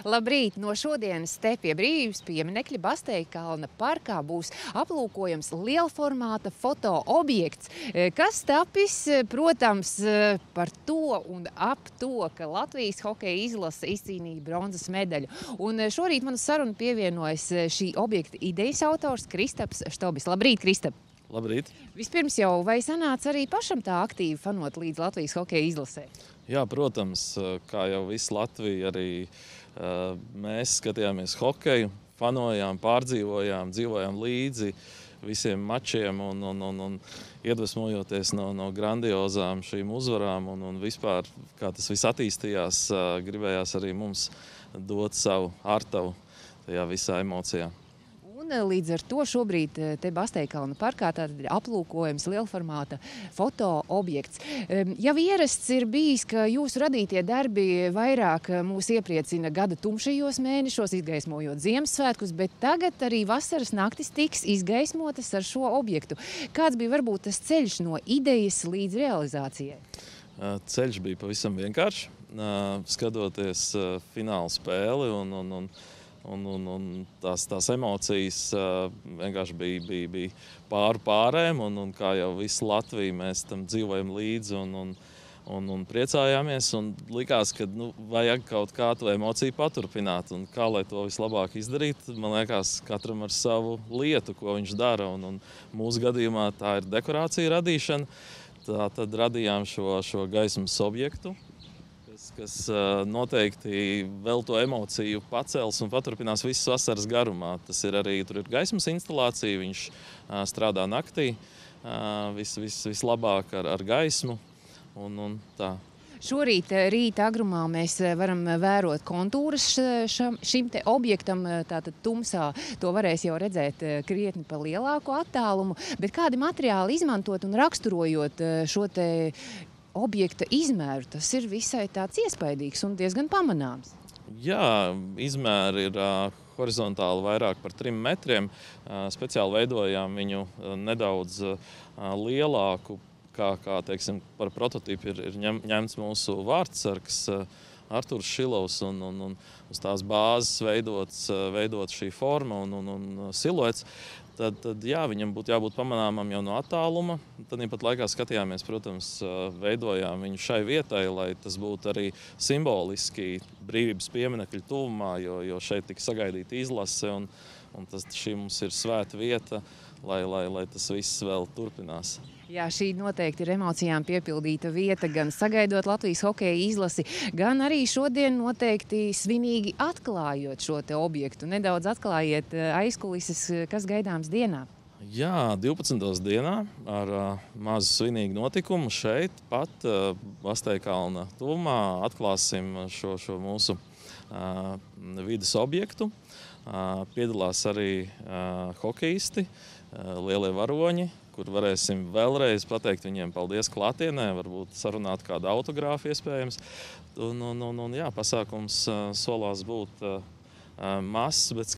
Labrīt! No šodienas te pie Brīvības pieminekļa Basteikalna parkā būs aplūkojams lielformāta fotoobjekts, kas tapis, protams, par to un ap to, ka Latvijas hokeja izlase izcīnīja bronzas medaļu. Un šorīt manu sarunu pievienojas šī objekta idejas autors Kristaps Štobis. Labrīt, Kristap! Labrīt! Vispirms jau, vai sanāca arī pašam tā aktīvi fanot līdz Latvijas hokeja izlasē? Jā, protams, kā jau visa Latvija, arī mēs skatījāmies hokeju, fanojām, pārdzīvojām, dzīvojām līdzi visiem mačiem un iedvesmojoties no grandiozām šīm uzvarām un vispār, kā tas viss attīstījās, gribējās arī mums dot savu artavu tajā visā emocijā. Un līdz ar to šobrīd te Basteikalna parkā tātad ir aplūkojams lielformāta fotoobjekts. Jau ierasts ir bijis, ka jūsu radītie darbi vairāk mūs iepriecina gada tumšajos mēnešos, izgaismojot Ziemassvētkus, bet tagad arī vasaras naktis tiks izgaismotas ar šo objektu. Kāds bija varbūt tas ceļš no idejas līdz realizācijai? Ceļš bija pavisam vienkāršs. Skatoties fināla spēli un tās emocijas vienkārši bija pāru pārēm, un kā jau visa Latvija, mēs tam dzīvojam līdzi un priecājāmies, un likās, ka vajag kaut kā to emociju paturpināt, un kā lai to vislabāk izdarīt, man liekas, katram ar savu lietu, ko viņš dara, un mūsu gadījumā tā ir dekorācija radīšana, tad radījām šo gaismas objektu, kas noteikti vēl to emociju pacels un paturpinās visas vasaras garumā. Tas ir arī, tur ir gaismas instalācija, viņš strādā naktī, vislabāk ar gaismu un tā. Šorīt rīta agrumā mēs varam vērot kontūras šim te objektam, tātad tumsā to varēs jau redzēt krietni pa lielāku attālumu, bet kādi materiāli izmantot un raksturojot šo te objekta izmēru, tas ir visai tāds iespaidīgs un diezgan pamanāms. Jā, izmēri ir horizontāli vairāk par 3 metriem. Speciāli veidojām viņu nedaudz lielāku, kā teiksim, par prototipu ir ņemts mūsu vārdsargs Arturs Šilovs un uz tās bāzes veidot šī forma un siluets. Tad jā, viņam būtu jābūt pamanāmam jau no attāluma. Tad pat laikā skatījāmies, protams, veidojām viņu šai vietai, lai tas būtu arī simboliski Brīvības pieminekļa tuvumā, jo šeit tika sagaidīta izlase, un šī mums ir svēta vieta, lai tas viss vēl turpinās. Jā, šī noteikti ir emocijām piepildīta vieta, gan sagaidot Latvijas hokeja izlasi, gan arī šodien noteikti svinīgi atklājot šo te objektu. Nedaudz atklājiet aizkulises, kas gaidāms dienā. Jā, 12. dienā ar mazu svinīgu notikumu šeit pat Basteikalna tuvumā atklāsim šo mūsu vides objektu. Piedalās arī hokeisti, lielie varoņi, kur varēsim vēlreiz pateikt viņiem paldies klātienē, varbūt sarunāt kādu autogrāfu iespējams. Un jā, pasākums solās būt mazs, bet